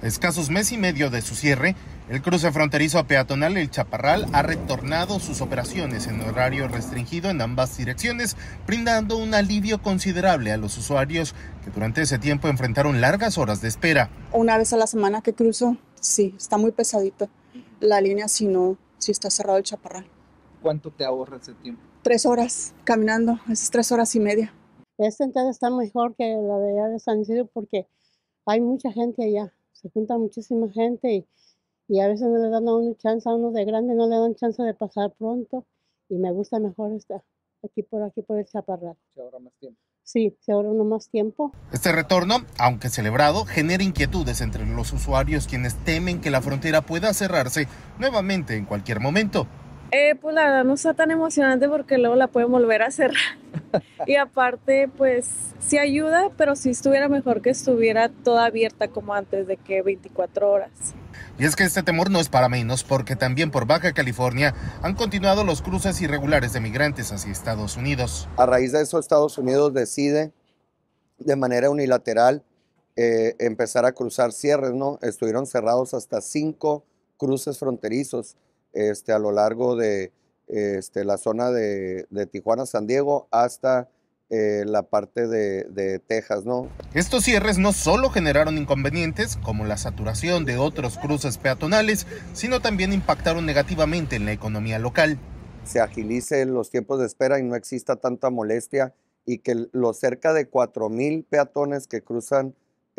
A escasos mes y medio de su cierre, el cruce fronterizo peatonal El Chaparral ha retornado sus operaciones en horario restringido en ambas direcciones, brindando un alivio considerable a los usuarios que durante ese tiempo enfrentaron largas horas de espera. Una vez a la semana que cruzo, sí, está muy pesadito. La línea, si está cerrado El Chaparral. ¿Cuánto te ahorra ese tiempo? 3 horas caminando, es 3 horas y media. Esta entrada está mejor que la de allá de San Isidro porque hay mucha gente allá. Se junta muchísima gente y a veces no le dan a uno chance, a uno de grande no le dan chance de pasar pronto, y me gusta mejor estar aquí por El Chaparral. ¿Se ahorra más tiempo? Sí, se ahorra uno más tiempo. Este retorno, aunque celebrado, genera inquietudes entre los usuarios, quienes temen que la frontera pueda cerrarse nuevamente en cualquier momento. Pues la verdad no está tan emocionante porque luego la pueden volver a cerrar. Y aparte, pues sí ayuda, pero sí estuviera mejor que estuviera toda abierta como antes, de que 24 horas. Y es que este temor no es para menos, porque también por Baja California han continuado los cruces irregulares de migrantes hacia Estados Unidos. A raíz de eso, Estados Unidos decide de manera unilateral empezar a cruzar cierres, ¿no? Estuvieron cerrados hasta 5 cruces fronterizos a lo largo de la zona de Tijuana, San Diego, hasta la parte de Texas, ¿no? Estos cierres no solo generaron inconvenientes, como la saturación de otros cruces peatonales, sino también impactaron negativamente en la economía local. Se agilicen los tiempos de espera y no exista tanta molestia, y que los cerca de 4,000 peatones que cruzan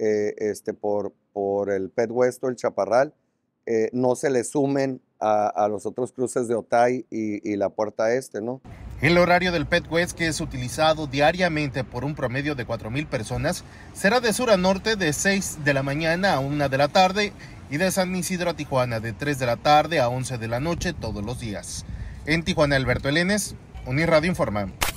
por el Pet West o El Chaparral no se le sumen a los otros cruces de Otay y la Puerta Este, ¿no? El horario del Pet West, que es utilizado diariamente por un promedio de 4,000 personas, será de sur a norte de 6 de la mañana a 1 de la tarde y de San Isidro a Tijuana de 3 de la tarde a 11 de la noche todos los días. En Tijuana, Alberto Elenes, Unirradio informa.